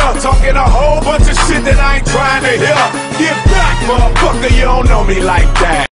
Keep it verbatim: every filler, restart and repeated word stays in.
talking a whole bunch of shit that I ain't trying to hear. Get back, motherfucker, you don't know me like that.